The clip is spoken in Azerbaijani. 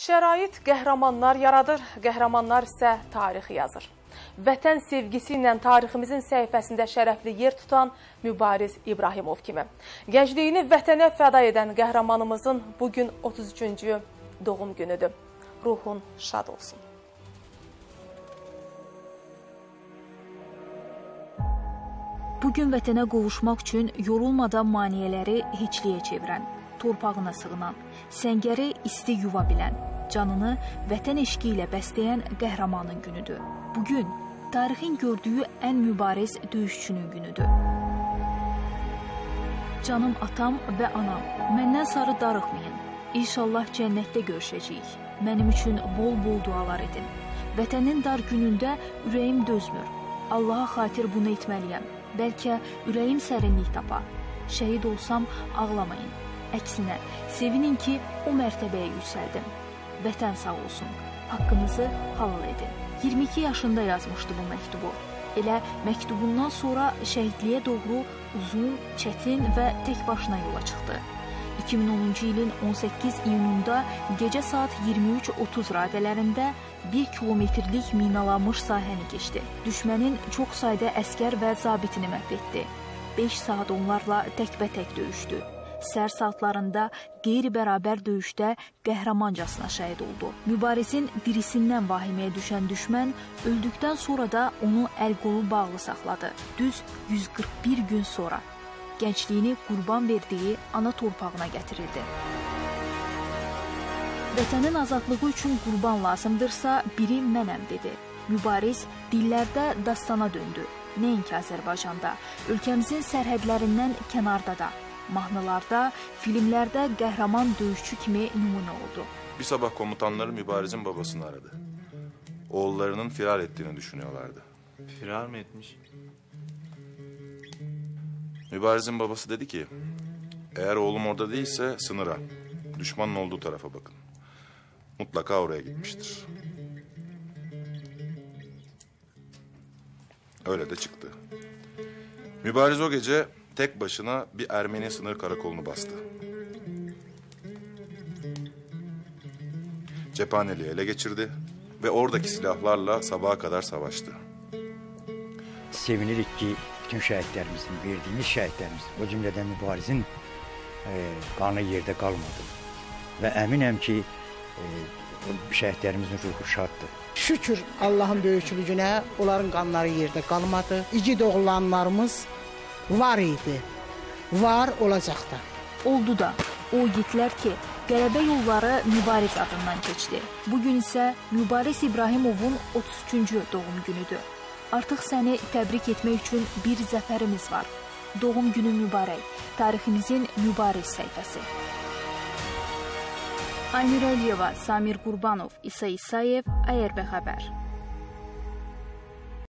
Şərait qəhrəmanlar yaradır, qəhrəmanlar isə tarixi yazır. Vətən sevgisi ilə tariximizin səhifəsində şərəfli yer tutan Mübariz İbrahimov kimi. Gəncliyini vətənə fəda edən qəhrəmanımızın bugün 33-cü doğum günüdür. Ruhun şad olsun. Bugün vətənə qovuşmaq üçün yorulmadan maneələri heçliyə çevirən, torpağına sığınan, səngəri isti yuva bilən, canını vətən eşqi ilə bəsləyən qəhrəmanın günüdür. Bugün tarixin gördüyü ən mübariz döyüşçünün günüdür. Canım atam və anam, məndən sarı darıxmayın. İnşallah cənnətdə görüşəcəyik. Mənim üçün bol-bol dualar edin. Vətənin dar günündə ürəyim dözmür. Allaha xatir bunu etməliyəm. Bəlkə ürəyim sərinlik tapar. Şəhid olsam ağlamayın. Əksinə, sevinin ki, o mərtəbəyə yüksəldim. Vətən sağ olsun. Haqqınızı halal edin. 22 yaşında yazmışdı bu məktubu. Elə məktubundan sonra şəhidliyə doğru uzun, çətin və tək başına yola çıxdı. 2010-cu ilin 18 iyununda gecə saat 23:30 radələrində 1 kilometrlik minalanmış sahəni keçdi. Düşmənin çox sayda əskər və zabitini məhv etdi. 5 saat onlarla təkbətək döyüşdü. Səhər saatlarında qeyri-bərabər döyüşdə qəhrəmancasına şəhid oldu. Mübarizin dirisindən vahiməyə düşən düşmən öldükdən sonra da onu əl-qolu bağlı saxladı. Düz 141 gün sonra gəncliyini qurban verdiyi ana torpağına gətirildi. Vətənin azadlığı üçün qurban lazımdırsa, biri mənəm dedi. Mübariz dillərdə dastana döndü. Nəinki Azərbaycanda, ölkəmizin sərhədlərindən kənarda da, mahnılarda, filmlərdə qəhrəman döyüşçü kimi nümunə oldu. Bir sabah komutanları Mübariz'in babasını aradı. Oğullarının firar ettiğini düşünüyorlardı. Firar mı etmiş? Mübariz'in babası dedi ki, eğer oğlum orada değilse sınıra, düşmanın olduğu tarafa bakın. Mutlaka oraya gitmiştir. Öyle de çıktı. Mübariz o gece tek başına bir Ermeni sınır karakolunu bastı. Cephaneliği ele geçirdi ve oradaki silahlarla sabaha kadar savaştı. Sevinirik ki bütün şəhidlərimizin, verdiğimiz şəhidlərimizin, o cümlədən Mübarizin qanı yerdə qalmadı. Və əminəm ki, şəhidlərimizin ruhu şaddır. Şükür Allah'ın böyüklüyünə, onların qanları yerdə qalmadı. İgid oğlanlarımız var idi, var olacaq da. Oldu da, o yiğitlər ki, qələbə yolları Mübariz adından keçdi. Bugün isə Mübariz İbrahimovun 33-cü doğum günüdür. Artıq səni təbrik etmək üçün bir zəfərimiz var. Doğum günü mübarək, tariximizin mübariz səhifəsi. Aynur Əliyeva, Samir Qurbanov, İsa İsayev, ARB Xəbər.